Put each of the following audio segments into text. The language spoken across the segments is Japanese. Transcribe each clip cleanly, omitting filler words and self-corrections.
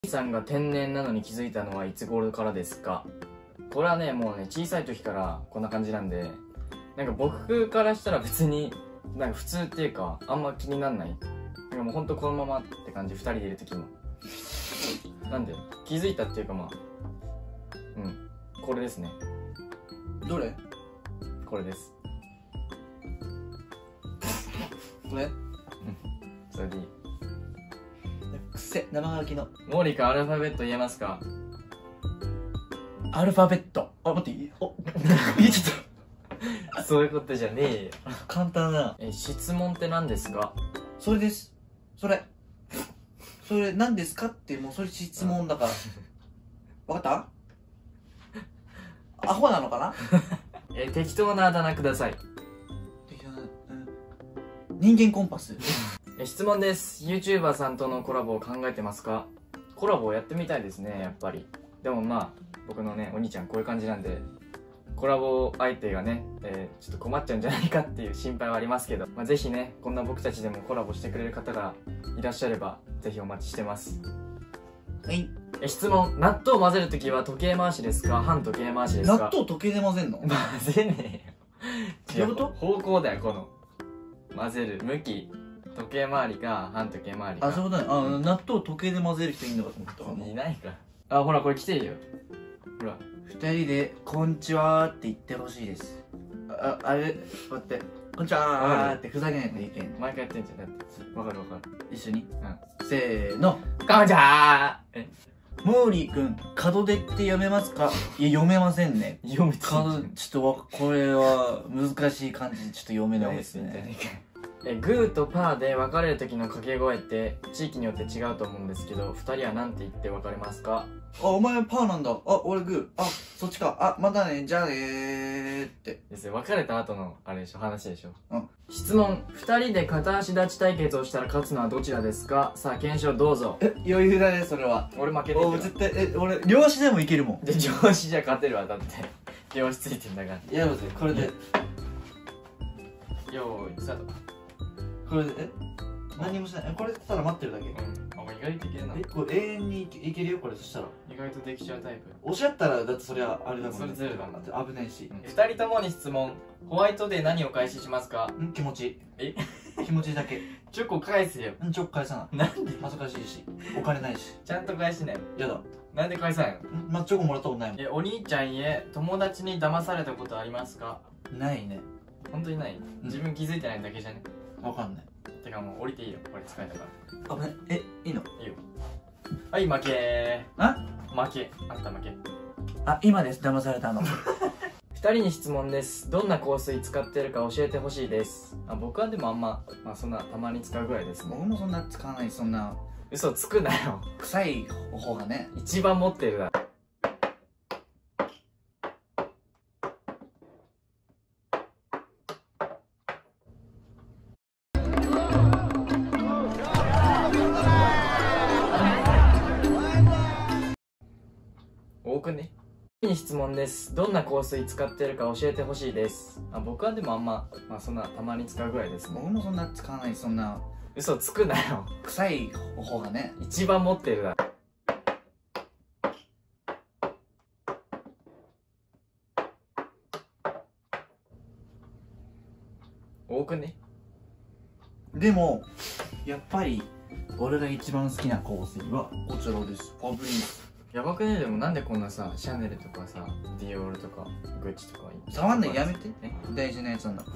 さんが天然なのに気づいたのはいつ頃からですか？これはね、もうね、小さい時からこんな感じなんで、なんか僕からしたら別に、なんか普通っていうか、あんま気になんない。なんかもうほんとこのままって感じ、二人でいる時も。なんで、気づいたっていうかまあ、これですね。 どれ？ これです。 これ？ それでいい。 くせ、生乾きの。 モーリーかアルファベット言えますか？ アルファベット。あ、待って、お、言えちゃった。 そういうことじゃねえよ。 簡単だな。 質問って何ですか？ それです。それ何ですかって、もうそれ質問だから。わかった？アホなのかな？ 適当なあだ名ください。 人間コンパス。 質問です。 YouTuber さんとのコラボを考えてますか？コラボをやってみたいですね、やっぱり。でもまあ僕のねお兄ちゃんこういう感じなんで、コラボ相手がね、ちょっと困っちゃうんじゃないかっていう心配はありますけど、まあ、ぜひねこんな僕たちでもコラボしてくれる方がいらっしゃればぜひお待ちしてます。 はい。 質問、納豆を混ぜるときは時計回しですか、反時計回しですか？ 納豆時計で混ぜんの？ 混ぜねえよ。 どういうこと？ 方向だよ、この混ぜる向き、時計回りか反時計回りか。 あ、そういうことね。納豆時計で混ぜる人いるのかと思った。 いないか。あ、ほらこれ来てるよ。ほら二人で「こんちは」って言ってほしいです。あれ待って「こんちは」ってふざけないといけん。 毎回やってんじゃん。だってわかるわかる。 一緒に、せーの 「こんちはー」。 モーリーくん門出って読めますか？いや読めませんね。 読めて門ちょっとこれは難しい漢字でちょっと読めないですね。 グーとパーで別れる時の掛け声って地域によって違うと思うんですけど、2人は何て言って別れますか？ あ、お前パーなんだ。あ、俺グー。あ、そっちか。あ、またね。じゃあねーって。 ですよ、別れた後のあれでしょ、話でしょ。 うん。 質問、2人で片足立ち対決をしたら勝つのはどちらですか？さあ検証どうぞ。 余裕だねそれは。 俺負けてる。 絶対俺両足でもいけるもん。 で上司じゃ勝てるわ、だって両足ついてんだから。 やろうぜこれで。 よーいスタート。 これで何もしない。これただ待ってるだけ。 あ、意外といけるな。 これ永遠にいけるよこれ。そしたら意外とできちゃうタイプ。 押し合ったらだってそれはあれだもんね。 それずるだもん。 危ないし。 2人ともに質問、ホワイトデー何を開始しますか？ 気持ち。 え気持ちだけ。 チョコ返せよ。 チョコ返さない。 なんで？ 恥ずかしいしお金ないし。 ちゃんと返しない。 やだ。 なんで返さないの？ ま、チョコもらったことないもん。 お兄ちゃんへ友達に騙されたことありますか？ ないね。 本当にない？自分気づいてないだけじゃね？ わかんない。 てかもう降りていいよ、これ使えたから。 あ、いいの？ いいよ。はい、負けー。負け。あんた負け。 あ、今です、騙されたの。 2人に質問です。どんな香水使ってるか教えてほしいです。僕はでもあんま、そんなたまに使うぐらいですね。 僕もそんな使わない。そんな嘘つくなよ。 臭い方がね。 一番持ってるだろ。多くね。に質問です。どんな香水使ってるか教えてほしいです。僕はでもあんま、そんなたまに使うぐらいですね。 僕もそんな使わない。そんな嘘つくなよ。 臭い方がね。 一番持ってるだろ。多くね。 でもやっぱり俺が一番好きな香水はこちらです。ファブリーズ。 やばくね？でもなんでこんなさ、シャネルとかさ、ディオールとかグッチとか触んない。やめて。大事なやつなんだ。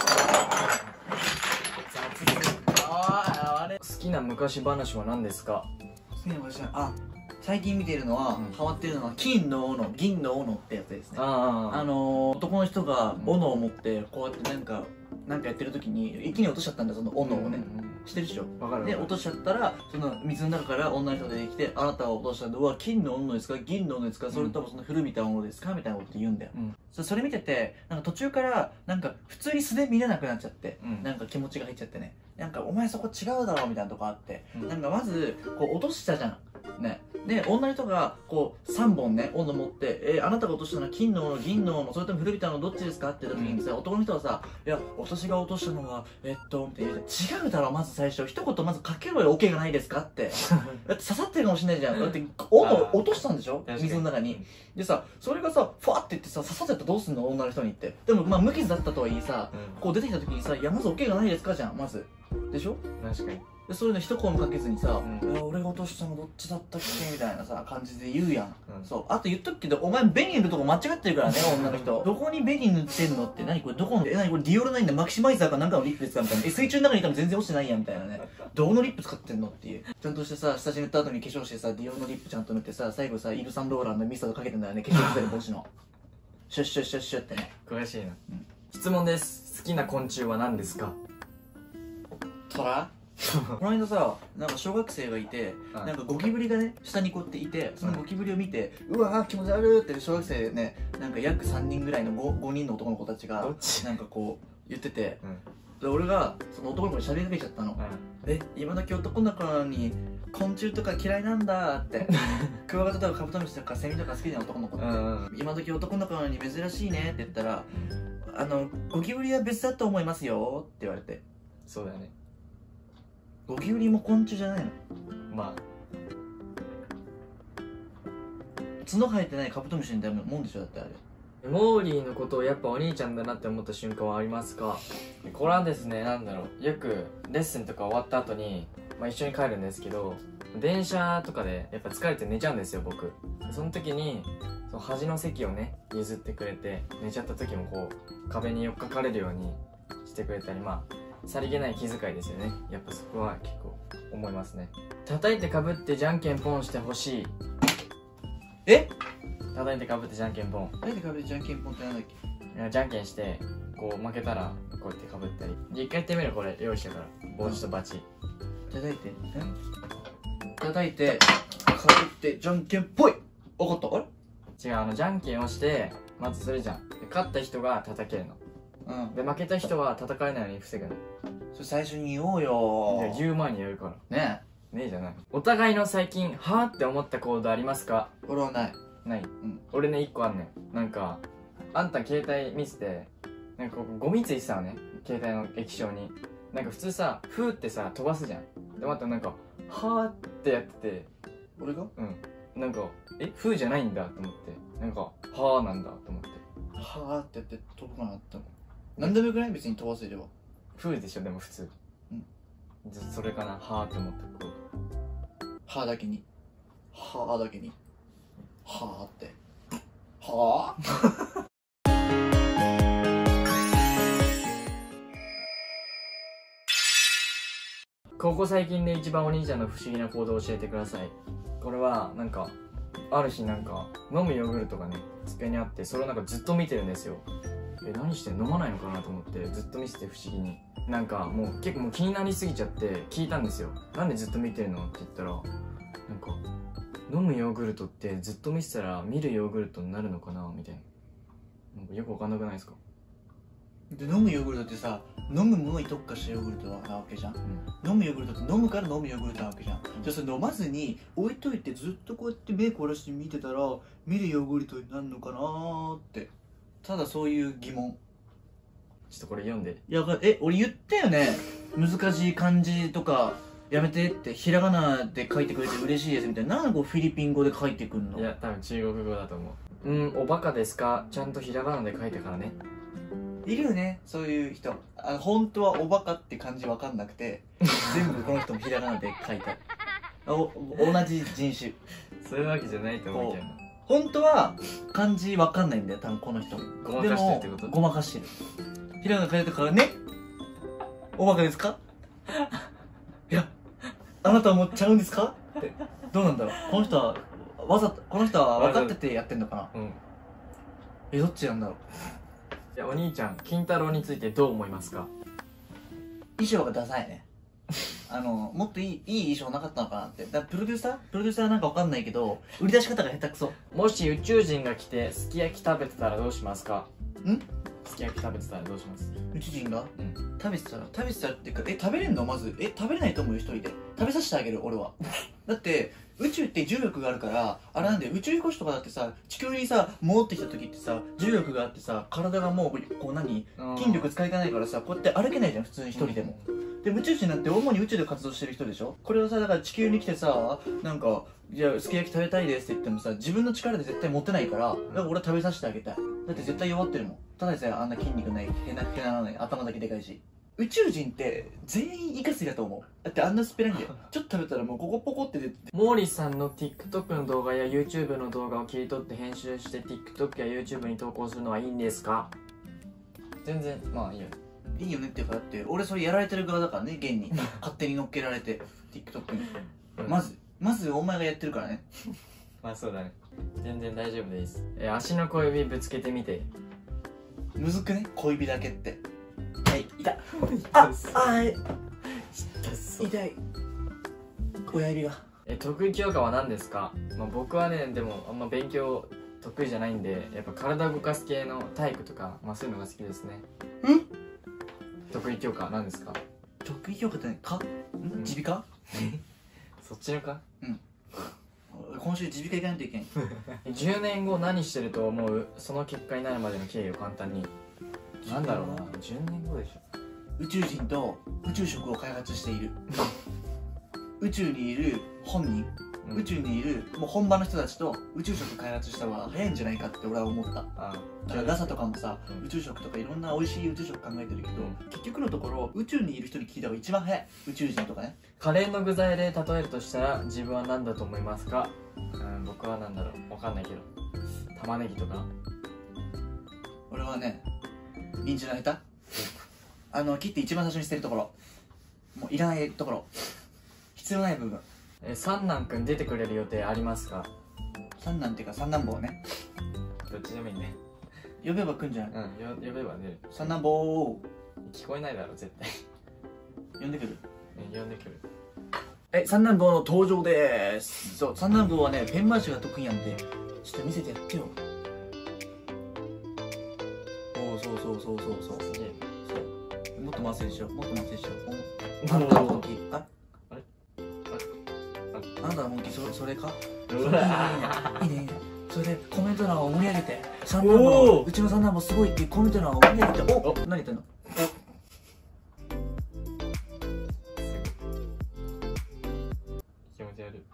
あれ好きな昔話は何ですか？ 好きな昔は最近見てるのは、ハマってるのは金の斧銀の斧ってやつですね。男の人が斧を持ってこうやってなんかやってる時に一気に落としちゃったんだ、その斧をね。してるでしょ。で落としちゃったらその水の中から女の人が出てきて「あなたが落としたのは金の斧ですか銀の斧ですか、それともその古びた斧ですか?」みたいなこと言うんだよ。それ見ててなんか途中からなんか普通に素で見れなくなっちゃって、なんか気持ちが入っちゃってね、なんか「お前そこ違うだろ」みたいなとこあって、なんかまずこう落としたじゃんね。 で女の人がこう3本ね斧持ってあなたが落としたのは金の斧銀の斧それとも古びたのどっちですかって言った時にさ、男の人はさいや私が落としたのはって言うじゃん。違うだろまず最初一言まずかけろよ OK がないですかってだって刺さってるかもしれないじゃん。だって斧落としたんでしょ水の中に。でさそれがさファって言ってさ刺さっちゃったらどうすんの女の人にって。でもまあ無傷だったとはいえさ、こう出てきた時にさいやまず OK がないですかじゃんまずでしょ。 確かに。 でそういうの一声もかけずにさ「俺が落としたのどっちだったっけ?」みたいなさ感じで言うやん、そうあと言っとくけどお前紅塗るとこ間違ってるからね女の人どこに紅塗ってんのって何これどこの何これディオールナインのマキシマイザーかなんかのリップですかみたいな水中の中にいたら全然落ちてないやんみたいなねどこのリップ使ってんのっていうちゃんとしてさ下地塗った後に化粧してさディオールのリップちゃんと塗ってさ最後さイル・サンローランのミストかけてんだよね化粧水帽子のシュッシュッシュッシュッってね詳しいな、質問です。好きな昆虫は何ですか？ トラこの間さなんか小学生がいてなんかゴキブリがね下にこうやっていてそのゴキブリを見てうわー気持ち悪いって小学生ねなんか約3人ぐらいの 5人の男の子たちがなんかこう言ってて、で俺がその男の子に喋りかけちゃったの、今時男の子なのに昆虫とか嫌いなんだってクワガタとかカブトムシとかセミとか好きな男の子って、今時男の子なのに珍しいねって言ったらゴキブリは別だと思いますよって言われて。 そうだよね。 ゴキブリも昆虫じゃないの？ まあ角生えてないカブトムシみたいなもんでしょだってあれ。 モーリーのことをやっぱお兄ちゃんだなって思った瞬間はありますか？これはですね、なんだろう、よくレッスンとか終わった後に、一緒に帰るんですけど、電車とかでやっぱ疲れて寝ちゃうんですよ僕。その時にその端の席をね譲ってくれて、寝ちゃった時もこう壁に寄っかかれるようにしてくれたり、さりげない気遣いですよね。やっぱそこは結構思いますね。叩いてかぶってじゃんけんポンしてほしい。叩いてかぶってじゃんけんポン。 叩いてかぶってじゃんけんポンってなんだっけ？じゃんけんしてこう負けたらこうやってかぶったり。一回やってみる。これ用意したから帽子とバチ。 叩いて叩いてかぶってじゃんけんぽい。分かった。あれ違う、じゃんけんをしてまずするじゃん。で勝った人が叩けるの。で負けた人は叩かれないように防ぐの。 それ最初に言おうよ。 いや言う前にやるからねえじゃない。お互いの最近はぁって思った行動ありますか？ 俺はない。 ない、俺ね1個あんねん。なんかあんた携帯見せてなんかゴミついてたのね、携帯の液晶に。なんか普通さフーってさ飛ばすじゃん。でまたなんかはーってやってて、 俺がなんかフーじゃないんだと思って、なんかはーなんだと思ってはーってやって飛ぶかなって何でもよくない？別に飛ばせればフーでしょ。でも普通それかな、はーって思ったこうはーだけにはーだけにはーってはーここ最近で一番お兄ちゃんの不思議な行動を教えてください。これはなんかある日なんか飲むヨーグルトがね机にあって、それをなんかずっと見てるんですよ。何してん飲まないのかなと思ってずっと見せて、不思議になんかもう結構もう気になりすぎちゃって聞いたんですよ。なんでずっと見てるのって言ったら、なんか飲むヨーグルトってずっと見せたら見るヨーグルトになるのかなみたいな。なんかよくわかんなくないですか？ で飲むヨーグルトってさ、飲むものに特化したヨーグルトなわけじゃん、飲むヨーグルトって飲むから飲むヨーグルトなわけじゃん。じゃあそれ飲まずに置いといてずっとこうやって目凝らして見てたら見るヨーグルトになるのかなーって、ただそういう疑問。 ちょっとこれ読んで。 いや俺言ったよね、難しい漢字とかやめてって、ひらがなで書いてくれて嬉しいですみたいな。なんでこうフィリピン語で書いてくんの？ いや多分中国語だと思う。おバカですか？ちゃんとひらがなで書いたからね。 いるよねそういう人。本当はおバカって漢字わかんなくて全部この人もひらがなで書いた同じ人種。 そういうわけじゃないと思うけど、 本当は漢字わかんないんだよ多分この人。 ごまかしてるってこと？ ごまかしてる。ひらがな書いたからね。おバカですか？いやあなたはもうちゃうんですかって。どうなんだろう、この人はこの人は分かっててやってんのかな。どっちなんだろう。 いやお兄ちゃん金太郎についてどう思いますか？ 衣装がダサいねもっといい衣装なかったのかなって。プロデューサーなんかわかんないけど売り出し方が下手くそ。 もし宇宙人が来てすき焼き食べてたらどうしますか？すき焼き食べてたらどうします？ 宇宙人が食べてたらっていうか食べれんの？まず食べれないと思うよ一人で。食食べさせてあげる俺は。だって宇宙って重力があるから、あれなんで宇宙飛行士とかだってさ、地球にさ戻ってきた時ってさ、重力があってさ、体がもうこう筋力使いかないからさ、こうやって歩けないじゃん普通に一人でも。で宇宙人なんて主に宇宙で活動してる人でしょ。これをさ、だから地球に来てさ、なんかじゃあすき焼き食べたいですって言ってもさ、自分の力で絶対持てないから、だから俺は食べさせてあげたい。だって絶対弱ってるもん。ただでさえあんな筋肉ない、へならない、頭だけでかいし。宇宙人って全員イカスイだと思う。だってあんなスペランでちょっと食べたらもうここポコって出て。 モーリーさんの TikTok の動画や YouTube の動画を切り取って編集して TikTok や YouTube に投稿するのはいいんですか？全然まあいいよ。 いいよねっていうか、だって俺それやられてる側だからね、現に勝手に乗っけられて TikTok に、まずお前がやってるからね。 まあそうだね、全然大丈夫です。足の小指ぶつけてみて。 むずくね、小指だけって。はい、痛っ。痛い親指が。 得意教科は何ですか？まあ、僕はね、でもあんま勉強得意じゃないんで、やっぱ体動かす系の体育とか、まあそういうのが好きですね。得意教科何ですか？ 得意教科って何か？耳鼻科？ そっちのか？ 今週耳鼻科行かないといけん。 10年後何してると思う？その結果になるまでの経緯を簡単に。なんだろうな、10年後でしょ。 宇宙人と宇宙食を開発している。宇宙にいる本人、宇宙にいるもう本場の人たちと宇宙食開発した方が早いんじゃないかって俺は思った。だから NASA とかもさ、宇宙食とかいろんな美味しい宇宙食考えてるけど、結局のところ宇宙にいる人に聞いた方が一番早い。宇宙人とかね。 カレーの具材で例えるとしたら自分は何だと思いますか？僕は何だろう、わかんないけど玉ねぎとか。 俺はね、人参のヘタ、切って一番最初に捨てるところ、もういらないところ、必要ない部分。 三男くん出てくれる予定ありますか？ 三男っていうか三男坊ね。 どっちでもいいね。 呼べば来んじゃん。 呼べば出る。 三男坊聞こえないだろ絶対。 呼んでくる。 呼んでくる。 三男坊の登場でーす。そう、三男坊はね、ペン回しが得意なんで、ちょっと見せてやってよ。そう。 すげえ。 そう。もっと回せでしょ。もっと回せでしょ。あんたのモンキー。あんたのモンキー、それか？いいね。それでコメント欄を盛り上げて、三男坊、うちの三男坊すごいってコメント欄を盛り上げて、何言ってんの？ 気持ち悪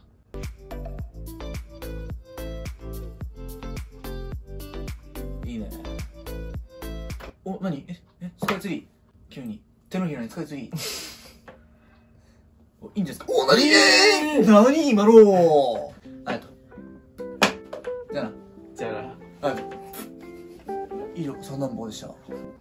い。 いいね。何？スカイツリー？急に。手のひらにスカイツリー。いいんですか？何今の？ありがとう。じゃあな。 じゃあな。 以上、三男坊でした。